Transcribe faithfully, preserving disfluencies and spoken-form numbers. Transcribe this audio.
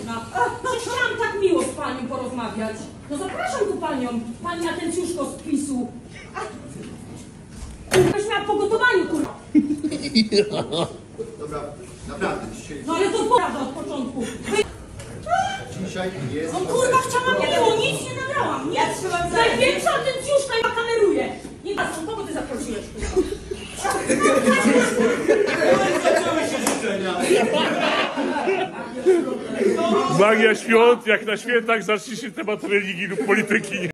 grzeczna. Przecież chciałam tak miło z panią porozmawiać. No zapraszam tu panią, pani atencjuszko z PiSu. Kurwa, miała po gotowaniu, kurwa. Dobra, naprawdę dzisiaj... No ale to prawda od początku. Dzisiaj jest... No kurwa, chciałam, nie było, nic nie nagrałam. Nie, trzymam za... Największa atencjuszka i ma kameruje. Nie ma, kogo ty zaprosiłeś? Zaczęły się życzenia. Magia świąt, jak na świętach zacznie się temat religii lub polityki.